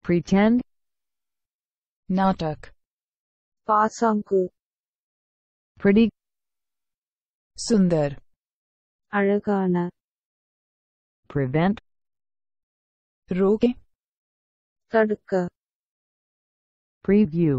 pretend, नाटक, பாசாங்கு, pretty, सुंदर, அழகான, prevent, रोके, தடுக்க, preview,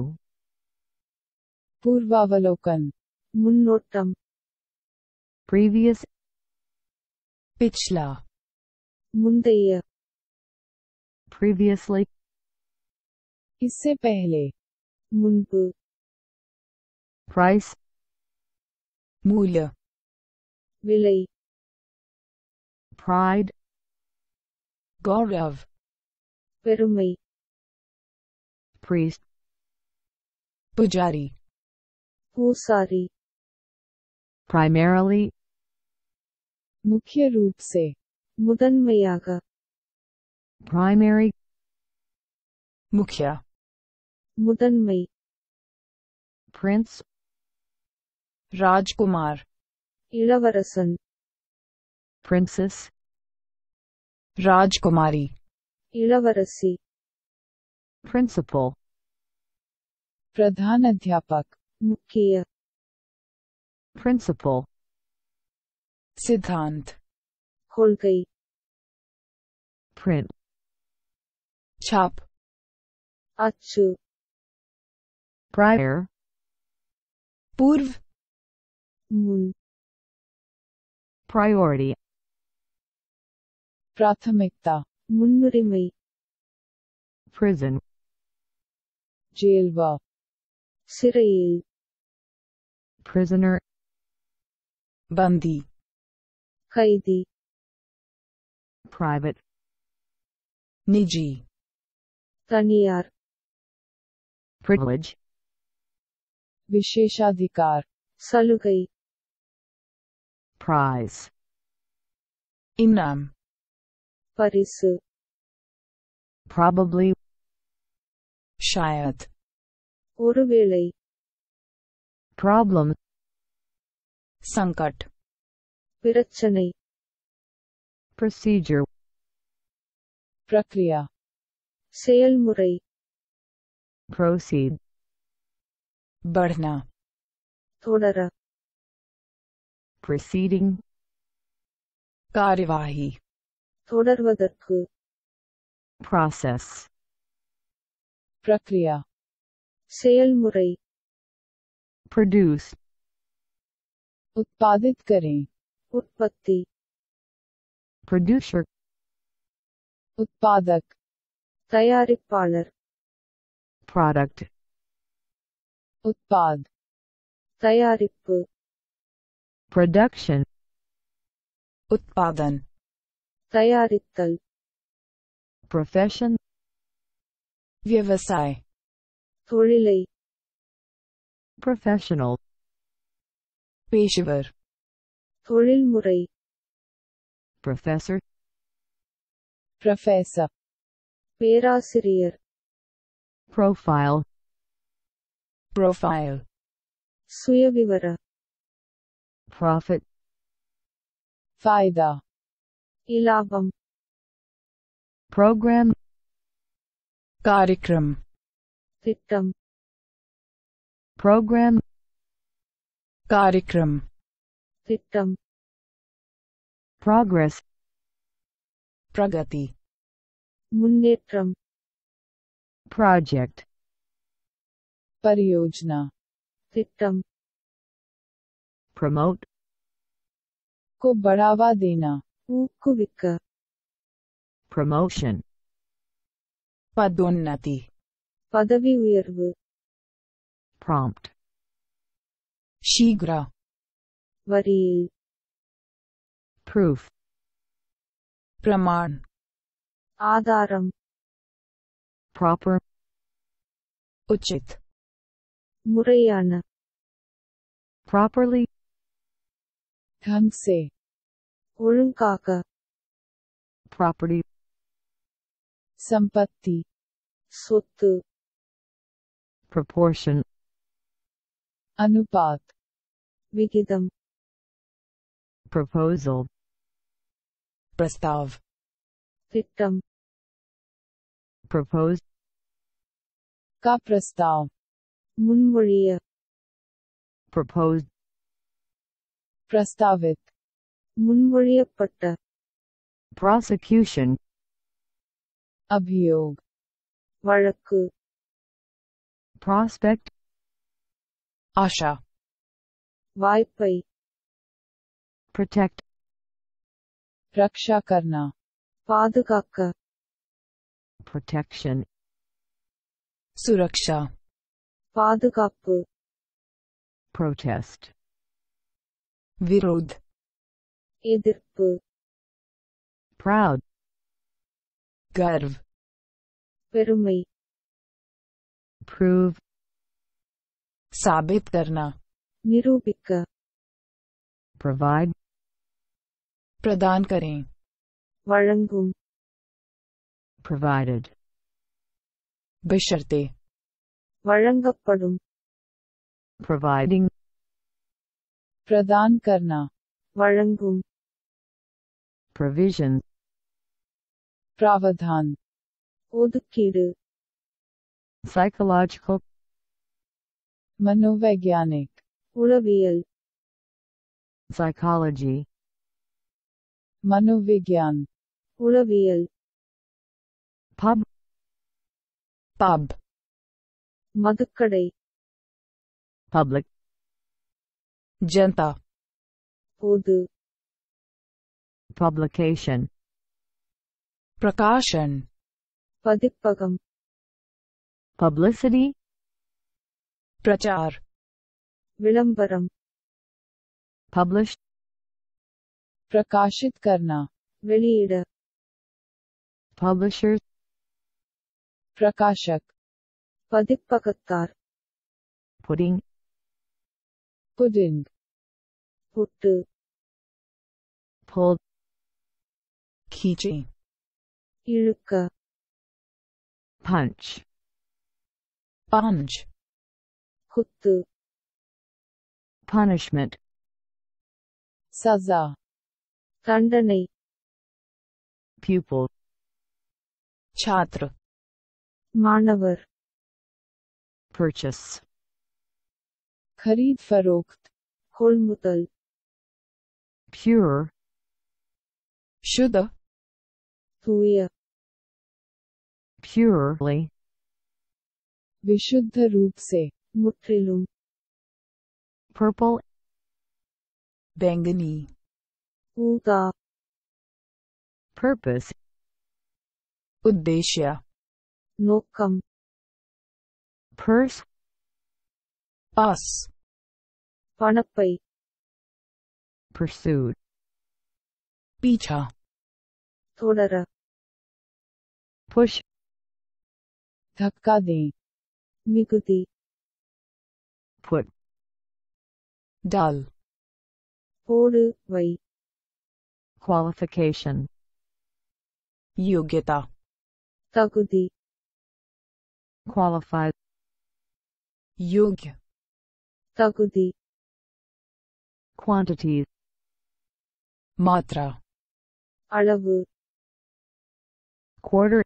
पूर्वावलोकन, முன்னோட்டம், previous, पिछला, முந்தைய, previously, इससे पहले, முன்பு, price, मूल्य, விலை, pride, गौरव, பெருமை, priest, पुजारी, பூசாரி, primarily, मुख्य रूप से, முதன்மையாக, primary, मुखिया, முதன்மை, prince, राजकुमार, இளவரசன், princess, राजकुमारी, இளவரசி, principal, प्रधान अध्यापक, முக்கிய, principle, सिद्धांत, கொள்கை, print, छाप, அச்சு, prior, पूर्व, முன், priority, प्राथमिकता, முன்னுரிமை, prison, जेल व சிறையில், prisoner, बंदी, கைதி, private, निजी, தனியார், privilege, विशेषाधिकार, சலுகை, prize, इनाम, பரிசு, probably, शायद, ஒருவேளை, problem, संकट, பிரச்சனை, procedure, प्रक्रिया, செயல்முறை, proceed, बढ़ना, தொடர, proceeding, कार्यवाही, தொடர்வதற்கு, process, प्रक्रिया, செயல்முறை, produce, उत्पादित करें, உற்பத்தி, producer, उत्पादक, தயாரிப்பாளர், product, उत्पाद, தயாரிப்பு, production, उत्पादन, தயாரித்தல், profession, व्यवसाय, தொழிலை, professional, पेशेवर, தொழில்முறை, professor, प्रोफेसर, பேராசிரியர், profile, प्रोफाइल, சுயவிவர, profit, फायदा, இலாபம், program, कार्यक्रम, திட்டம், program, कार्यक्रम, திட்டம், progress, प्रगति, முன்னேற்றம், project, परियोजना, திட்டம், promote, को बढ़ावा देना, ஊக்குவிக்க, promotion, पदोन्नति, பதவி உயர்வு, prompt, शीघ्र, வரியில், proof, प्रमाण, ஆதாரம், proper, उचित, முறையான, properly, ढंग से, ஒழுங்காக, property, संपत्ति, சொத்து, proportion, अनुपात, விகிதம், proposal, प्रस्ताव, திட்டம், proposed, का प्रस्ताव, मुनमொழிய proposed, प्रस्तावित, मुनमொழியப்பட்ட prosecution, अभियोग, வழக்கு prospect, आशा, வாய்ப்பை protect, रक्षा करना, பாதுகாக்க protection, सुरक्षा, பாதுகாப்பு protest, विरोध, எதிர்ப்பு proud, गर्व, பெருமை prove, साबित करना, நிரூபிக்க provide, प्रदान करें, வழங்கும் provided, बशर्ते, வழங்கப்படும் providing, प्रदान करना, வழங்கும் provision, प्रावधान, ஒதுக்கீடு psychological, मनोवैज्ञानिक, உளவியல் psychology, मनोविज्ञान, உளவியல் pub, पब, மதுக்கடை public, जनता, பொது publication, प्रकाशन, பதிப்பகம் publicity, प्रचार, விளம்பரம் published, प्रकाशित करना, வெளியிட publishers, प्रकाशक, பதிப்பகத்தார் pudding, पुडिंग, புட்டு pulled, खींचे, இழுக்க punch, पंच, குத்து punishment, सजा, தண்டனை pupil, छात्र, மாணவர் purchase, खरीद फरोख्त, கொள்முதல் pure, शुद्ध, தூய purely, विशुद्ध रूप से, முற்றிலும் purple, बैंगनी, ஊதா purpose, उद्देश्य, நோக்கம் purse, पास, பணப்பை pursued, पीछा, தொடர push, धक्का दें, மிகுதி put, डाल, போடு வை qualification, योग्यता, தகுதி qualified, योग्य, தகுதி quantities, मात्रा, அளவு quarter,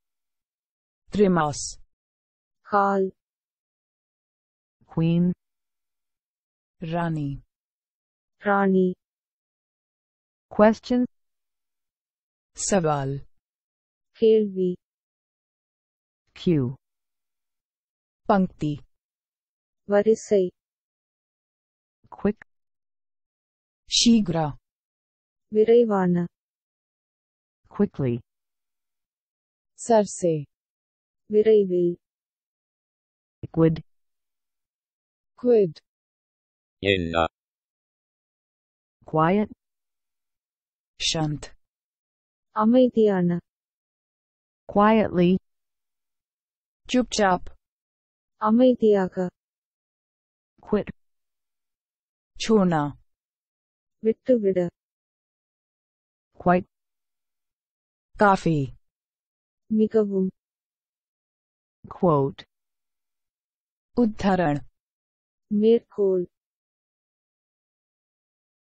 त्रिमास, கால் queen, रानी, ராணி question, सवाल, கேள்வி queue, पंक्ति, வரிசை quick, शीघ्र, விரைவான quickly, सर से, விரைவில் liquid, क्विड, illa, quiet, शांत, அமைதியான quietly, चुपचाप, அமைதியாக quit, छोड़ना, விட்டுவிட quite, काफी, மிகவும் quote, उद्धरण, மேற்கோள்